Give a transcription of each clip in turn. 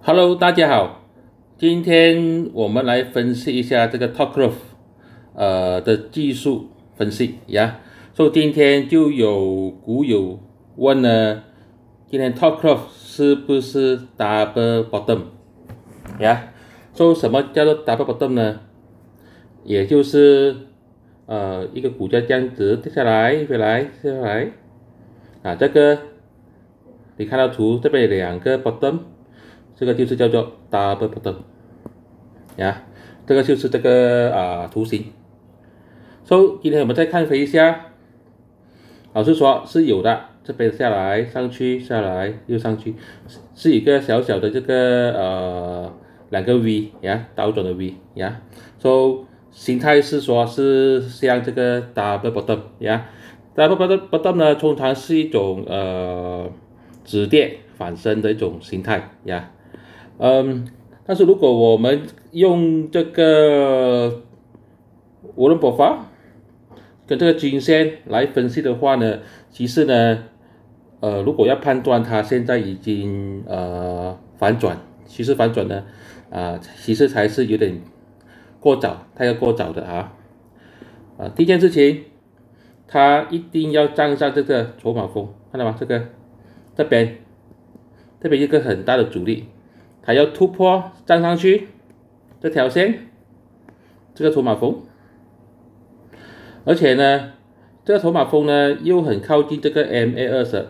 Hello，大家好，今天我们来分析一下这个 TopGrowth 的技术分析呀。所以今天就有股友问呢，今天 TopGrowth 是不是 Double Bottom 呀？所以什么叫做 Double Bottom 呢？也就是一个股价这样子跌下来，回来，下来啊，这个你看到图这边有两个 bottom。这个就是叫做 double bottom 呀，这个就是这个图形。所以今天我们再看回一下，老实说是有的，这边下来上去，下来又上去，是一个小小的这个两个 V 呀，倒转的 V 呀。所以形态是说是像这个 double bottom 呀，double bottom 呢通常是一种止跌反升的一种形态呀。但是如果我们用这个涡轮波法跟这个均线来分析的话呢，其实呢，如果要判断它现在已经反转，趋势反转呢，其实还是有点过早，太过过早的啊。第一件事情，它一定要站上这个筹码峰，看到吗？这边一个很大的阻力。它要突破站上去这条线，这个筹码峰，而且呢，这个筹码峰呢又很靠近这个 MA20，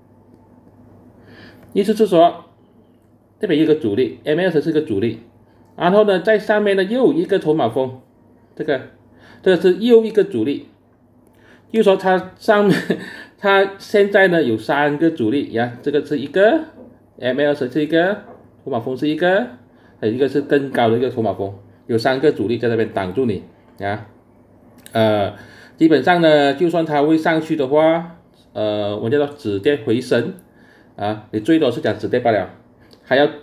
意思是说这边一个阻力 ，MA20是个阻力，然后呢在上面呢又一个筹码峰，这个是又一个阻力，就是说它上面它现在呢有三个阻力呀，这个是一个 MA20是一个。筹码峰是一个，还有一个是更高的一个筹码峰，有三个阻力在那边挡住你啊。基本上呢，就算它会上去的话，我们叫做止跌回升啊，你最多是讲止跌罢了，还要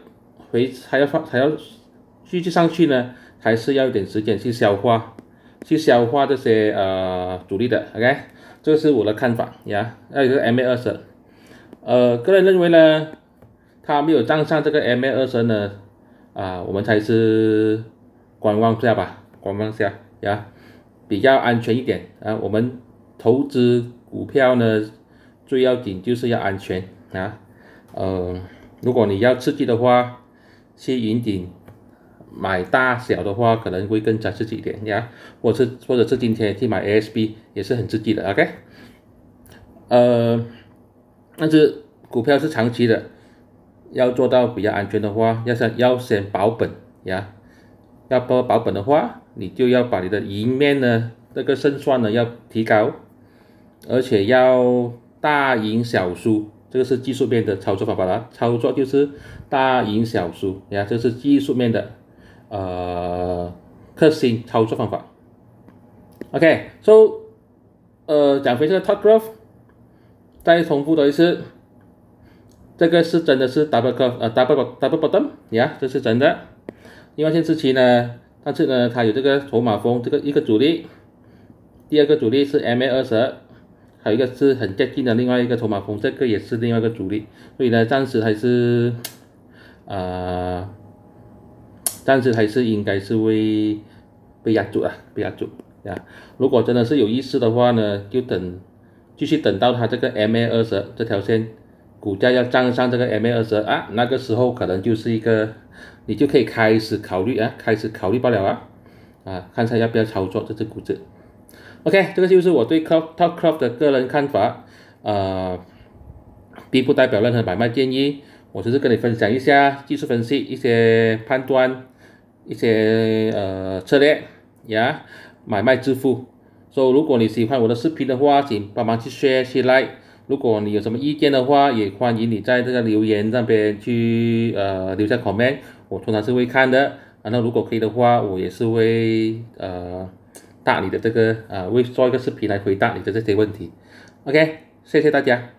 继续上去呢，还是要一点时间去消化这些阻力的。OK， 这是我的看法呀。还有一个 MA20，个人认为呢。它没有站上这个 MA20呢，我们才是观望下吧，观望下呀，比较安全一点啊。我们投资股票呢，最要紧就是要安全啊。如果你要刺激的话，去云顶买大小的话，可能会更加刺激一点呀。或者是今天去买 ASB 也是很刺激的 ，OK。但是股票是长期的。要做到比较安全的话，要先保本呀。要保本的话，你就要把你的赢面呢，这个胜算呢要提高，而且要大赢小输。这个是技术面的操作方法啦。操作就是大赢小输呀，这是技术面的核心操作方法。OK，so 讲回这个 TopGrowth，再重复的一次。这个是真的是 double bottom 呀，这是真的。另外一件事情呢，但是呢，它有这个筹码峰，这个一个阻力，第二个阻力是 MA20，还有一个是很接近的另外一个筹码峰，这个也是另外一个阻力，所以呢，暂时还是应该是会被压住呀。如果真的是有意思的话呢，就继续等到它这个 MA20这条线。股价要站上这个 MA20啊，那个时候可能就是一个，你就可以开始考虑罢了看一下要不要操作这只股子。OK， 这个就是我对 TopGrowth 的个人看法，并不代表任何买卖建议，我只是跟你分享一下技术分析、一些判断、一些策略呀，买卖致富。所以如果你喜欢我的视频的话，请帮忙去 share 去 like。如果你有什么意见的话，也欢迎你在这个留言那边去留下 comment， 我通常是会看的。然后如果可以的话，我也是会答你的这个会做一个视频来回答你的这些问题。OK， 谢谢大家。